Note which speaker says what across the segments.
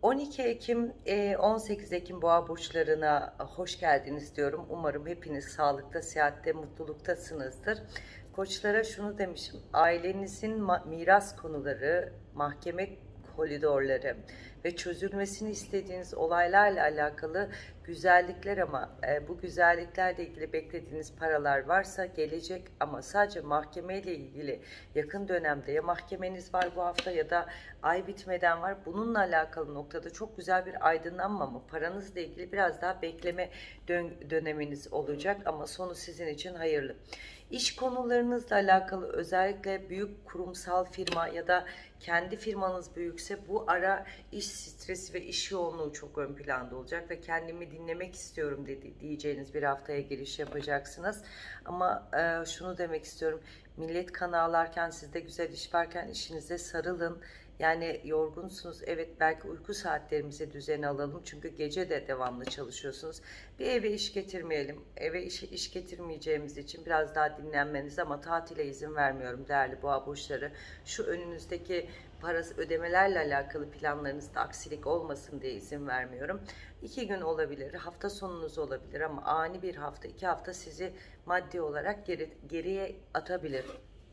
Speaker 1: 12 Ekim, 18 Ekim boğa burçlarına hoş geldiniz diyorum. Umarım hepiniz sağlıkta, sıhhatte, mutluluktasınızdır. Koçlara şunu demişim. Ailenizin miras konuları, mahkeme koridorları ve çözülmesini istediğiniz olaylarla alakalı güzellikler ama bu güzelliklerle ilgili beklediğiniz paralar varsa gelecek, ama sadece mahkemeyle ilgili yakın dönemde ya mahkemeniz var bu hafta ya da ay bitmeden var. Bununla alakalı noktada çok güzel bir aydınlanma mı? Paranızla ilgili biraz daha bekleme döneminiz olacak ama sonu sizin için hayırlı. İş konularınızla alakalı özellikle büyük kurumsal firma ya da kendi firmanız büyükse bu ara iş stresi ve iş yoğunluğu çok ön planda olacak ve kendimi dinlemek istiyorum diyeceğiniz bir haftaya giriş yapacaksınız. Ama şunu demek istiyorum. Millet kan ağlarken, sizde güzel iş varken işinize sarılın. Yani yorgunsunuz. Evet, belki uyku saatlerimizi düzene alalım. Çünkü gece de devamlı çalışıyorsunuz. Bir eve iş getirmeyelim. Eve iş getirmeyeceğimiz için biraz daha dinlenmeniz, ama tatile izin vermiyorum değerli boğa burçları. Şu önünüzdeki parası ödemelerle alakalı planlarınızda aksilik olmasın diye izin vermiyorum. 2 gün olabilir, hafta sonunuz olabilir ama ani bir hafta, 2 hafta sizi maddi olarak geriye atabilir.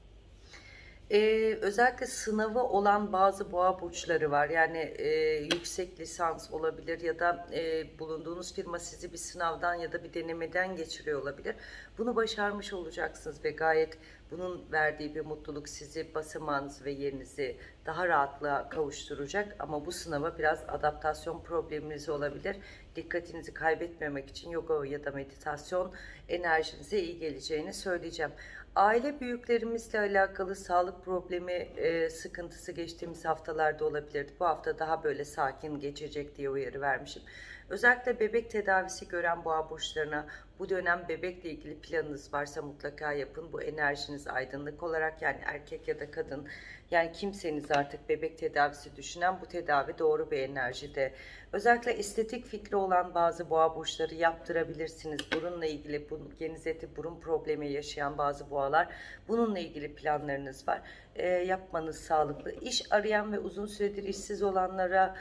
Speaker 1: Özellikle sınavı olan bazı boğa burçları var. Yani yüksek lisans olabilir ya da bulunduğunuz firma sizi bir sınavdan ya da bir denemeden geçiriyor olabilir. Bunu başarmış olacaksınız ve gayet bunun verdiği bir mutluluk sizi, basamağınızı ve yerinizi daha rahatlığa kavuşturacak. Ama bu sınava biraz adaptasyon probleminiz olabilir. Dikkatinizi kaybetmemek için yoga ya da meditasyon enerjinize iyi geleceğini söyleyeceğim. Aile büyüklerimizle alakalı sağlık problemi, sıkıntısı geçtiğimiz haftalarda olabilirdi. Bu hafta daha böyle sakin geçecek diye uyarı vermişim. Özellikle bebek tedavisi gören boğa burçlarına bu dönem bebekle ilgili planınız varsa mutlaka yapın. Bu enerjiniz aydınlık olarak, yani erkek ya da kadın, yani kimseniz artık bebek tedavisi düşünen, bu tedavi doğru bir enerjide. Özellikle estetik fikri olan bazı boğa burçları yaptırabilirsiniz. Burunla ilgili genizeti, burun problemi yaşayan bazı boğalar, bununla ilgili planlarınız var. Yapmanız sağlıklı. İş arayan ve uzun süredir işsiz olanlara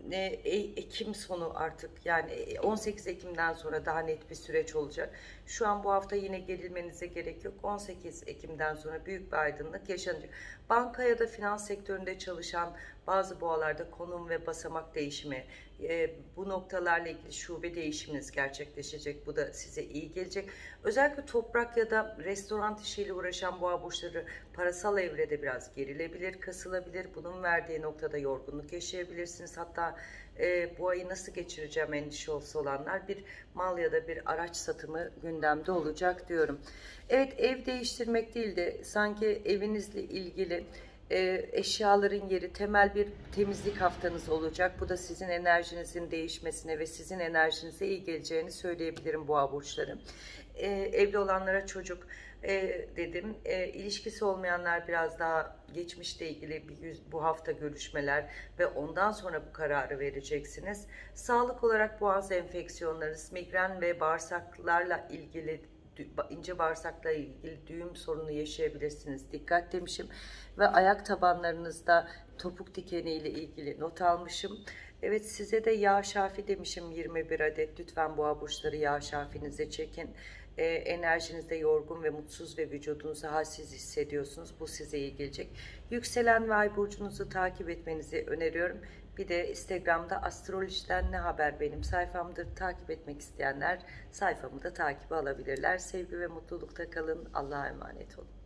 Speaker 1: Ekim sonu artık, yani 18 Ekim'den sonra daha net bir süreç olacak. Şu an bu hafta yine gerilmenize gerek yok. 18 Ekim'den sonra büyük bir aydınlık yaşanacak. Banka ya da finans sektöründe çalışan bazı boğalarda konum ve basamak değişimi, bu noktalarla ilgili şube değişiminiz gerçekleşecek. Bu da size iyi gelecek. Özellikle toprak ya da restoran işiyle uğraşan boğa burçları parasal evrede biraz gerilebilir, kasılabilir. Bunun verdiği noktada yorgunluk yaşayabilirsiniz. Hatta bu ayı nasıl geçireceğim endişesi olanlar, bir mal ya da bir araç satımı gündemde olacak diyorum. Evet, ev değiştirmek değil de sanki evinizle ilgili eşyaların yeri, temel bir temizlik haftanız olacak. Bu da sizin enerjinizin değişmesine ve sizin enerjinize iyi geleceğini söyleyebilirim boğa burçları. Evli olanlara çocuk dedim. İlişkisi olmayanlar biraz daha geçmişle ilgili bu hafta görüşmeler ve ondan sonra bu kararı vereceksiniz. Sağlık olarak boğaz enfeksiyonlarınız, migren ve bağırsaklarla ilgili, ince bağırsakla ilgili düğüm sorunu yaşayabilirsiniz. Dikkat demişim. Ve ayak tabanlarınızda topuk dikeni ile ilgili not almışım. Evet, size de yağ şafi demişim, 21 adet. Lütfen boğa burçları yağ şafinize çekin. Enerjinizde yorgun ve mutsuz ve vücudunuzu halsiz hissediyorsunuz. Bu size iyi gelecek. Yükselen ve ay burcunuzu takip etmenizi öneriyorum. Bir de Instagram'da astrolojiden ne haber benim sayfamdır. Takip etmek isteyenler sayfamı da takibe alabilirler. Sevgi ve mutlulukta kalın. Allah'a emanet olun.